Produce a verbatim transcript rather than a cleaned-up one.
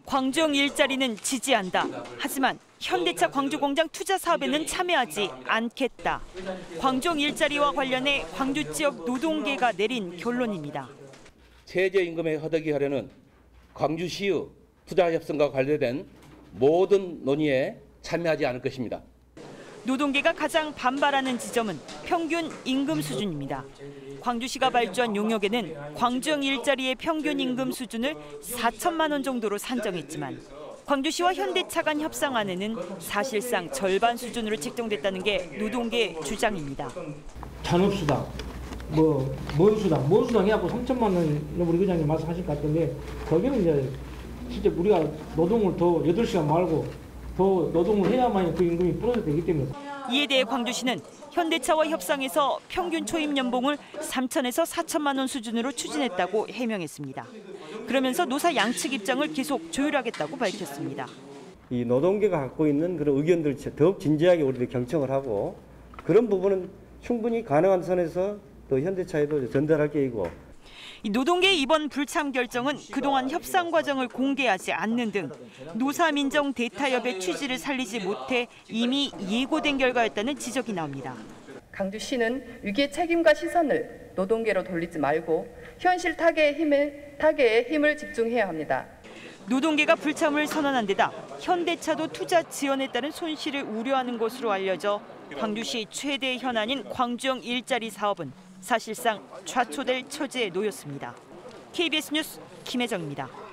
광주형 일자리는 지지한다. 하지만 현대차 광주공장 투자 사업에는 참여하지 않겠다. 광주형 일자리와 관련해 광주 지역 노동계가 내린 결론입니다. 최저임금에 허덕이하려는 광주시의 투자협상과 관련된 모든 논의에 참여하지 않을 것입니다. 노동계가 가장 반발하는 지점은 평균 임금 수준입니다. 광주시가 발주한 용역에는 광주형 일자리의 평균 임금 수준을 사천만 원 정도로 산정했지만 광주시와 현대차 간 협상안에는 사실상 절반 수준으로 책정됐다는 게 노동계 주장입니다. 잔업수당, 뭐 먼수당, 먼수당 해갖고 삼천만 원 우리 의장님 말씀하실 것 같은데 거기는 이제 진짜 우리가 노동을 더 여덟 시간 말고 더 노동을 해야만 그 임금이 플러스 되기 때문에. 이에 대해 광주시는 현대차와 협상에서 평균 초임 연봉을 삼천에서 사천만 원 수준으로 추진했다고 해명했습니다. 그러면서 노사 양측 입장을 계속 조율하겠다고 밝혔습니다. 이 노동계가 갖고 있는 그런 의견들을 더욱 진지하게 우리들이 경청을 하고 그런 부분은 충분히 가능한 선에서 또 현대차에도 전달할 계획이고. 이 노동계의 이번 불참 결정은 그동안 협상 과정을 공개하지 않는 등 노사민정 대타협의 취지를 살리지 못해 이미 예고된 결과였다는 지적이 나옵니다. 광주시는 위기의 책임과 시선을 노동계로 돌리지 말고 현실 타개의 힘을, 타개에 힘을 집중해야 합니다. 노동계가 불참을 선언한 데다 현대차도 투자 지연에 따른 손실을 우려하는 것으로 알려져 광주시 최대 현안인 광주형 일자리 사업은 사실상 좌초될 처지에 놓였습니다. 케이비에스 뉴스 김혜정입니다.